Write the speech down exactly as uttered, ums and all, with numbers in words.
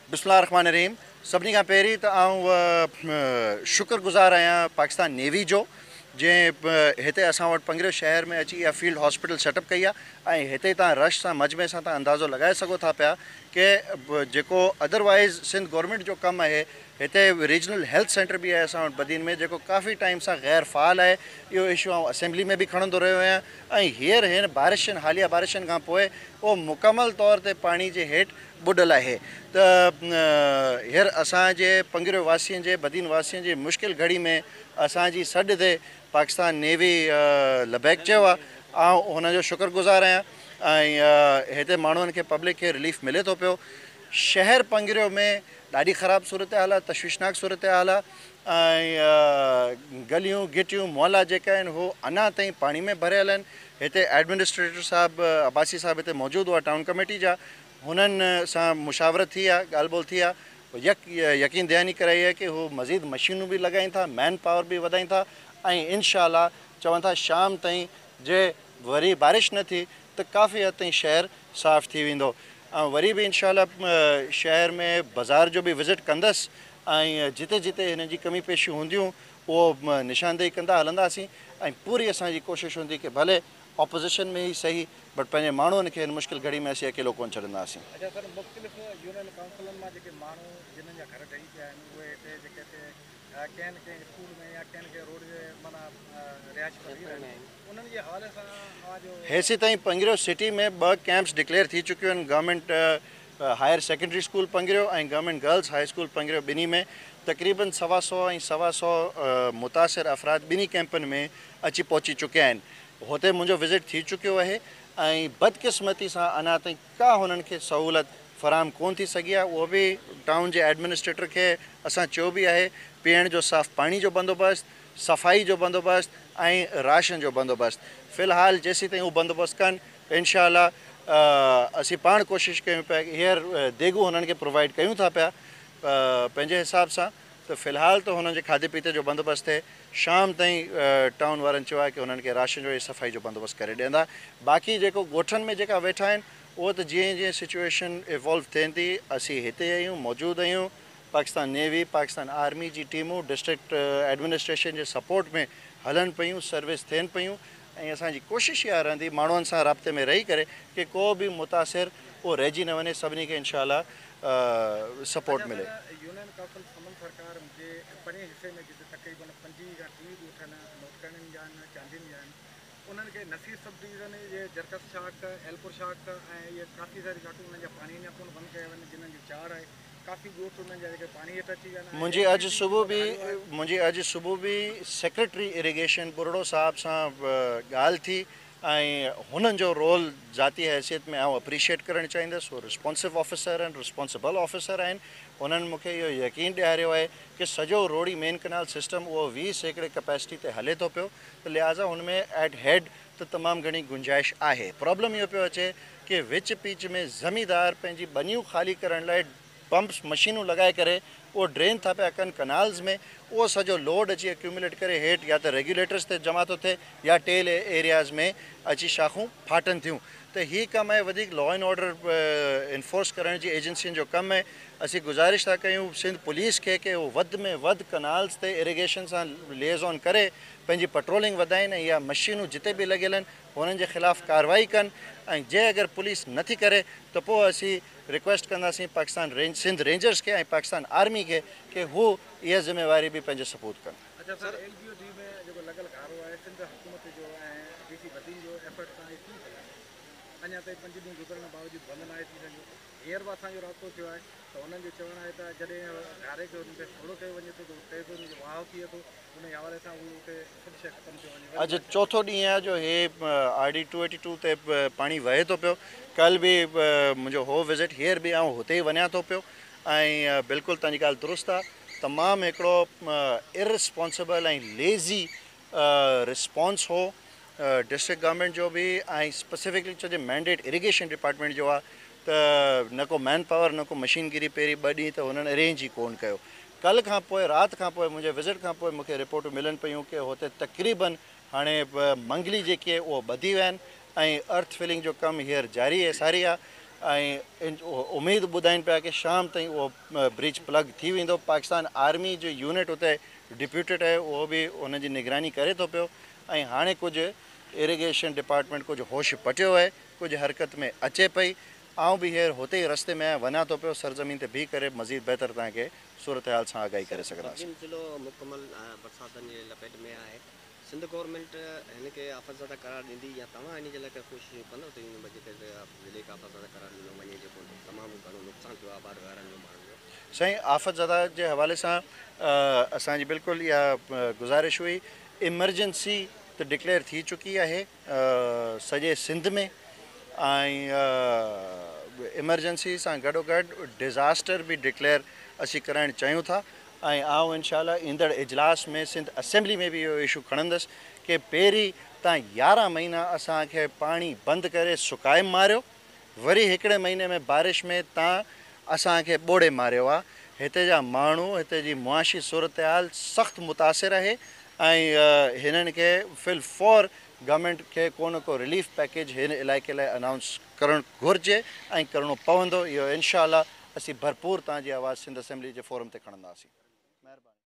बिस्मिल्लाहिर्रहमानिर्रहीम। सभिनी खां पहिरीं त आउं शुक्रगुज़ार आहियां पाकिस्तान नेवी जो जंहिं हिते असां वटि पंगिरियो शहर में अची इहा फील्ड हॉस्पिटल सेटअप कई आहे ऐं हिते तव्हां रश सां मजमे सां तव्हां अंदाज़ो लॻाए सघो था पिया कि जेको अदरवाइज़ सिंध गवर्नमेंट जो कमु आहे हिते रीजनल हेल्थ सेंटर बि आहे असां वटि बदीन में जेको काफ़ी टाइम सां गैर फ़ाल आहे। इहो इशू आउं असेंबली में बि खणंदो रहियो आहियां ऐं हींअर हिन बारिशनि हालिया बारिशनि खां पोइ उहो मुकमल तौर ते पाणी जे हेठि ॿुॾल आहे। त हींअर असांजे पंगिरियो वासियुनि जे बदीन वासियुनि जी मुश्किल घड़ी में असांजी सॾ ते पाकिस्तान नेवी लबैक चयो आहे। आउं हुनजो शुक्रगुज़ार आहियां ऐं हिते माण्हुनि खे पब्लिक खे रिलीफ मिले थो पियो। शहर पंगिरियो में ॾाढी ख़राबु सूरत हाल आहे, तशवीशनाक सूरत हाल आहे ऐं गलियूं गिटियूं मोहल्ला जेका आहिनि उहो अञा ताईं पाणी में भरियल आहिनि। हिते एडमिनिस्ट्रेटर साहिबु अब्बासी साहिबु हिते मौजूदु हुआ टाउन कमेटी जा, हुननि सां मुशावरत थी आहे, ॻाल्हि ॿोल थी आहे। यक यकीन दयानी कराई आहे कि हू मज़ीद मशीनूं बि लॻाइनि था, मैन पावर बि वधाइनि था ऐं इनशाला चवनि था शाम ताईं जे वरी बारिश न थी त काफ़ी हद ताईं शहर साफ़ थी वेंदो ऐं वरी बि इनशाला शहर में बाज़ार जो बि विज़िट कंदसि ऐं जिते जिते हिन जी कमी पेशियूं हूंदियूं उहो निशानदेही कंदा हलंदासीं ऐं पूरी असांजी कोशिशि हूंदी कि भले ऑपोज़िशन में ई सही बट पंहिंजे माण्हुनि खे हिन मुश्किल घड़ी में असीं अकेलो कोन छॾंदासीं। अच्छा सर, मुख़्तलिफ़ यूनियन काउंसिलनि मां जेके माण्हू जिन्हनि जा घर ढही पिया आहिनि उहे हिते जेके हिते कंहिं कंहिं स्कूल में या कंहिं कंहिं रोड जे माना रिहाइश रही रहिया आहिनि उन्हनि जे हवाले सां हेसि ताईं पंगिरियो सिटी में ॿ कैंप्स डिक्लेयर थी चुकियूं आहिनि। Government higher secondary school Pangrio ऐं government girls high school Pangrio ॿिन्ही में तक़रीबन सवा सौ ऐं सवा सौ मुतासिर अफ़राद ॿिन्ही कैंपनि में अची पहुची चुकिया आहिनि। हुते मुंहिंजो विज़िट थी चुकियो आहे ऐं बदकिस्मती सां अञा ताईं का हुननि खे सहूलियत फ़राहम कोन थी सघी आहे। उहो बि टाउन जे एडमिनिस्ट्रेटर खे असां चयो बि आहे पीअण जो साफ़ पाणी जो बंदोबस्तु, सफ़ाई जो बंदोबस्तु ऐं राशन जो बंदोबस्तु। फ़िलहाल जेसीं ताईं उहो बंदोबस्तु कनि इनशाला असीं पाण कोशिशि कयूं पिया हींअर देगू हुननि खे प्रोवाइड कयूं था पिया पंहिंजे हिसाब सां। त फ़िलहाल त हुननि जे खाधे पीते जो बंदोबस्तु थिए। शाम ताईं टाउन वारनि चयो आहे कि हुननि खे राशन जो ऐं सफ़ाई जो बंदोबस्तु करे ॾींदा। बाक़ी जेको ॻोठनि में जेका वेठा आहिनि उहो त जीअं जीअं सिचुएशन इवॉल्व थिए थी असीं हिते आहियूं, मौजूदु आहियूं। पाकिस्तान नेवी, पाकिस्तान आर्मी जी टीमूं डिस्ट्रिक्ट एडमिनिस्ट्रेशन जे सपोर्ट में हलनि पियूं, सर्विस थियनि पियूं ऐं असांजी कोशिशि इहा रहंदी माण्हुनि सां राब्ते में रही करे कि को बि मुतासिर उहो रहिजी न वञे, सभिनी खे इनशाला सपोर्ट मिले। यूनियन काउंसिल समन सरकार जे परे हिसे में जिते तक़रीबन पंजी या टीह ॻोठ आहिनि नोटकणनि जा आहिनि चांदियुनि जा आहिनि उन्हनि खे नसीर सब डिवीज़न जे जरकस शाख, एलपुर शाख ऐं इहे काफ़ी सारी शाखूं उन्हनि जा पाणी अञा कोन बंदि कया आहिनि जिन्हनि जी चार आहे। काफ़ी ॻोठ उन्हनि जा जेके पाणी हेठि अची विया आहिनि। मुंहिंजी अॼु सुबुह बि मुंहिंजी अॼु सुबुह बि सेक्रेटरी इरिगेशन बुरड़ो साहिब सां ॻाल्हि थी ऐं हुननि जो रोल ज़ाती हैसियत में आउं अप्रीशिएट करणु चाहींदुसि। उहो रिस्पॉन्सिव ऑफिसर आहिनि, रिस्पॉन्सिबल ऑफिसर आहिनि। उन्हनि मूंखे इहो यकीन ॾियारियो आहे कि सॼो रोड़ी मेन कनाल सिस्टम उहो वीह सैकड़े कैपेसिटी ते हले थो पियो त लिहाज़ा हुन में एट हेड त तमामु घणी गुंजाइश आहे। प्रॉब्लम इहो पियो अचे कि विच पीच में ज़मीदार पंहिंजी बनियूं ख़ाली करण लाइ पंप्स मशीनूं लॻाए करे उहो ड्रेन था पिया कनि कनाल्स में। उहो सॼो लोड अची एक्यूमुलेट करे हेठि या त रेगुलेटर्स ते जमा थो थिए या टेल एरियाज़ में अची शाखूं फाटनि थियूं। त हीअ कमु आहे वधीक लॉ एंड ऑर्डर इन्फोर्स करण जी एजेंसियुनि जो कमु आहे। असीं गुज़ारिश था कयूं सिंध पुलिस खे कि उहो वधि में वधि कनाल्स ते इरिगेशन सां लिएज़ॉन करे पंहिंजी पेट्रोलिंग वधाइनि ऐं इहा मशीनूं जिते बि लॻियल आहिनि हुननि जे ख़िलाफ़ु कार्रवाई कनि ऐं जे अगरि पुलिस नथी करे त पोइ असीं रिक्वेस्ट कंदासीं पाकिस्तान रेंज सिंध रेंजर्स खे ऐं पाकिस्तान आर्मी खे कि हू इहा ज़िम्मेवारी बि पंहिंजे सपूत कनि। अच्छा sir, L G O D में जेको लॻल गारो आहे सिंध हुकूमत जो ऐं डी सी बदीन जो एफर्ट सां थी सघे अञा ताईं पंज ॾींहं गुज़रण बावजूदि बंदि न आहे थी सघियो। हींअर बि असांजो राब्तो थियो आहे त हुननि जो चवणु आहे त जॾहिं गारे खे हुननि खे थोरो कयो वञे थो त उते बि हुनजो वाह थिए थो हुन जे हवाले सां उहो उते सभु शइ ख़तमु थी वञे। अॼु चोथों ॾींहुं आहे जो हे R D two eighty two ते पाणी वहे थो पियो। कल्ह बि मुंहिंजो हो विज़िट हींअर बि आउं हुते ई वञा थो पियो ऐं बिल्कुलु तव्हांजी ॻाल्हि दुरुस्त आहे। तमामु हिकिड़ो इररिस्पॉन्सिबल ऐं लेज़ी रिस्पॉन्स हो डिस्ट्रिक्ट गवर्नमेंट जो बि ऐं स्पेसिफिकली चइजे मैंडेट इरिगेशन डिपार्टमेंट जो आहे त न को मैन पावर न को मशीनगिरी पहिरीं ॿ ॾींहं त हुननि अरेंज ई कोन कयो। कल्ह खां पोइ राति खां पोइ मुंहिंजे विज़िट खां पोइ मूंखे रिपोर्टूं मिलनि पियूं कि हुते तक़रीबन हाणे मंगली जेकी आहे उहो ॿधी विया आहिनि ऐं अर्थ फिलिंग जो कमु हींअर जारी आहे सारी आहे। ऐं इन- उ- उमेद ॿुधाइनि पिया कि शाम ताईं उहो ब्रिज प्लग थी वेंदो। पाकिस्तान आर्मी जो यूनिट उते डिप्यूटेड आहे, उहो बि उन जी निगरानी करे थो पियो। ऐं हाणे कुझु इरिगेशन डिपार्टमेंट कुझु होश पटियो आहे, कुझु हरकत में अचे पई। आउं बि हींअर हुते ई रस्ते में आहियां, वञा थो पियो सरज़मीन ते बीह करे मज़ीद बहितर तव्हांखे सूरत हाल सां आगाही करे सघंदासीं। सभिनी ज़िलो मुकमल बरसातनि जी लपेट में आहे। सिंध गवर्नमेंट हिन खे आफ़तज़दा करार ॾींदी या तव्हां इन जे लाइ कोशिशि कंदव त इन जेके ज़िले खे आफ़तज़दा करार ॾिनो वञे, जेको तमामु घणो नुक़सानु थियो आहे आबाद वारनि जो माण्हुनि जो? साईं, आफ़तज़दा जे हवाले सां अ, असांजी बिल्कुलु इहा अ, गुज़ारिश हुई। इमरजेंसी त डिक्लेयर थी चुकी आहे अ, सॼे सिंध में, ऐं इमरजेंसी सां गॾोगॾु डिज़ास्टर बि डिक्लेयर असीं कराइणु चाहियूं था। ऐं आउं इनशाला ईंदड़ इजलास में सिंध असेंबली में बि इहो इशू खणंदुसि कि पहिरीं तव्हां यारहं महीना असांखे पाणी बंदि करे सुकाए मारियो, वरी हिकिड़े महीने में बारिश में तव्हां असांखे ॿोड़े मारियो आहे। हिते जा माण्हू, हिते जी मुआशी सूरत हाल सख़्तु मुतासिर आहे ऐं हिननि खे फिल फॉर गवर्नमेंट खे को न को रिलीफ पैकेज हिन इलाइक़े लाइ अनाउंस करणु घुरिजे ऐं करिणो पवंदो। इहो इनशाला असीं भरपूर तव्हांजी आवाज़ सिंध असेंबली जे फोरम ते खणंदासीं। महिरबानी।